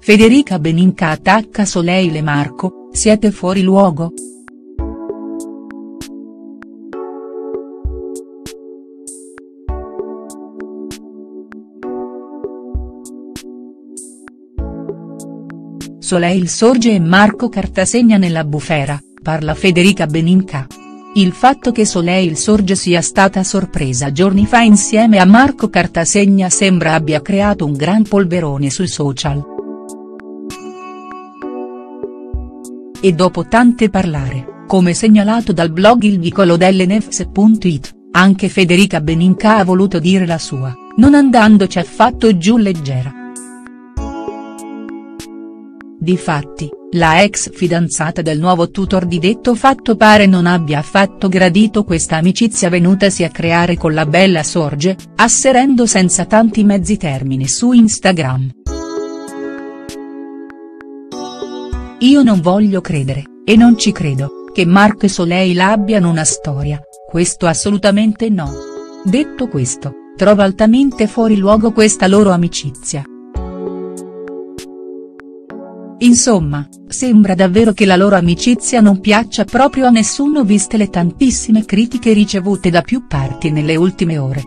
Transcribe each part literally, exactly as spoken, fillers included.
Federica Beninca attacca Soleil e Marco, siete fuori luogo?. Soleil sorge e Marco Cartasegna nella bufera, parla Federica Beninca. Il fatto che Soleil Sorge sia stata sorpresa giorni fa insieme a Marco Cartasegna sembra abbia creato un gran polverone sui social. E dopo tante parlare, come segnalato dal blog Il Vicolo delle Nefs punto it, anche Federica Beninca ha voluto dire la sua, non andandoci affatto giù leggera. Difatti, la ex fidanzata del nuovo tutor di detto fatto pare non abbia affatto gradito questa amicizia venutasi a creare con la bella Sorge, asserendo senza tanti mezzi termini su Instagram. Io non voglio credere, e non ci credo, che Marco e Soleil abbiano una storia, questo assolutamente no. Detto questo, trovo altamente fuori luogo questa loro amicizia. Insomma, sembra davvero che la loro amicizia non piaccia proprio a nessuno viste le tantissime critiche ricevute da più parti nelle ultime ore.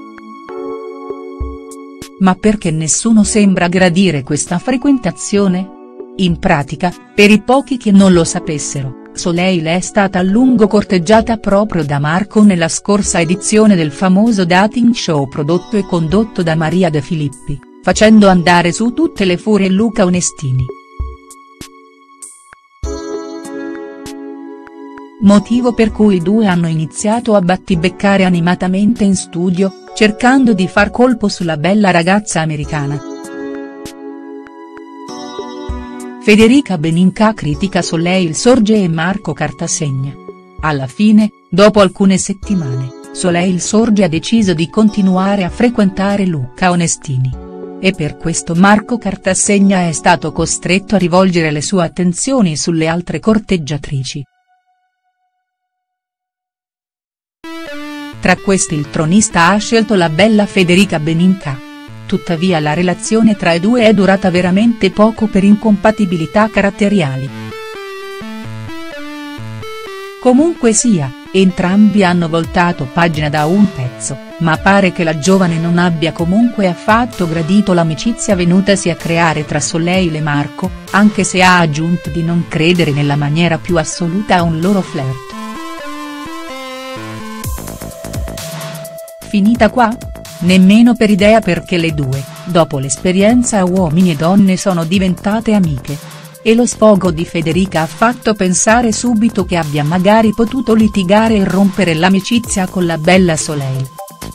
Ma perché nessuno sembra gradire questa frequentazione? In pratica, per i pochi che non lo sapessero, Soleil è stata a lungo corteggiata proprio da Marco nella scorsa edizione del famoso dating show prodotto e condotto da Maria De Filippi, facendo andare su tutte le furie Luca Onestini. Motivo per cui i due hanno iniziato a battibeccare animatamente in studio, cercando di far colpo sulla bella ragazza americana. Federica Beninca critica Soleil Sorge e Marco Cartasegna. Alla fine, dopo alcune settimane, Soleil Sorge ha deciso di continuare a frequentare Luca Onestini. E per questo Marco Cartasegna è stato costretto a rivolgere le sue attenzioni sulle altre corteggiatrici. Tra questi il tronista ha scelto la bella Federica Beninca. Tuttavia la relazione tra i due è durata veramente poco per incompatibilità caratteriali. Comunque sia, entrambi hanno voltato pagina da un pezzo, ma pare che la giovane non abbia comunque affatto gradito l'amicizia venutasi a creare tra Soleil e Marco, anche se ha aggiunto di non credere nella maniera più assoluta a un loro flirt. Finita qua? Nemmeno per idea, perché le due, dopo l'esperienza a Uomini e Donne, sono diventate amiche. E lo sfogo di Federica ha fatto pensare subito che abbia magari potuto litigare e rompere l'amicizia con la bella Soleil.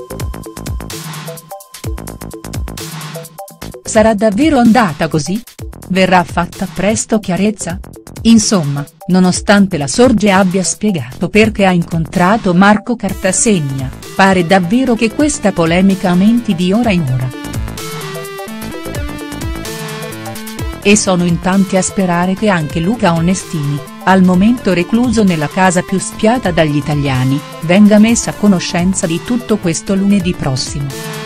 Sarà davvero andata così? Verrà fatta presto chiarezza? Insomma, nonostante la Sorge abbia spiegato perché ha incontrato Marco Cartasegna, pare davvero che questa polemica aumenti di ora in ora. E sono in tanti a sperare che anche Luca Onestini, al momento recluso nella casa più spiata dagli italiani, venga messa a conoscenza di tutto questo lunedì prossimo.